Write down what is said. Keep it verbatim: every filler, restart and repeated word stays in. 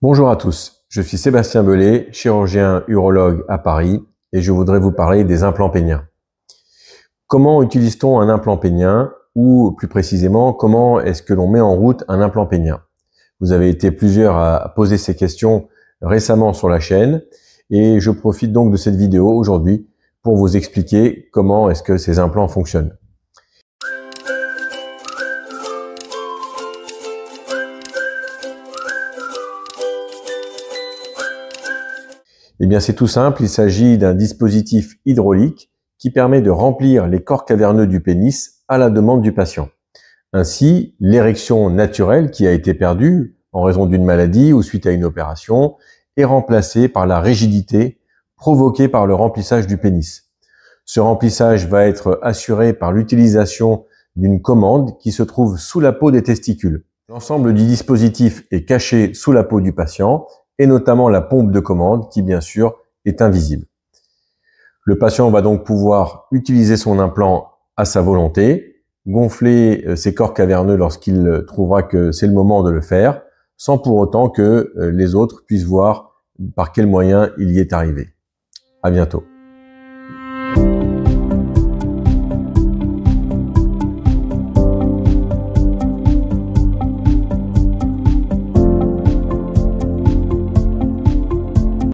Bonjour à tous, je suis Sébastien Bellet, chirurgien urologue à Paris et je voudrais vous parler des implants péniens. Comment utilise-t-on un implant pénien ou plus précisément, comment est-ce que l'on met en route un implant pénien? Vous avez été plusieurs à poser ces questions récemment sur la chaîne et je profite donc de cette vidéo aujourd'hui pour vous expliquer comment est-ce que ces implants fonctionnent. Eh bien, c'est tout simple, il s'agit d'un dispositif hydraulique qui permet de remplir les corps caverneux du pénis à la demande du patient. Ainsi, l'érection naturelle qui a été perdue en raison d'une maladie ou suite à une opération est remplacée par la rigidité provoquée par le remplissage du pénis. Ce remplissage va être assuré par l'utilisation d'une commande qui se trouve sous la peau des testicules. L'ensemble du dispositif est caché sous la peau du patient et notamment la pompe de commande qui, bien sûr, est invisible. Le patient va donc pouvoir utiliser son implant à sa volonté, gonfler ses corps caverneux lorsqu'il trouvera que c'est le moment de le faire, sans pour autant que les autres puissent voir par quel moyen il y est arrivé. À bientôt.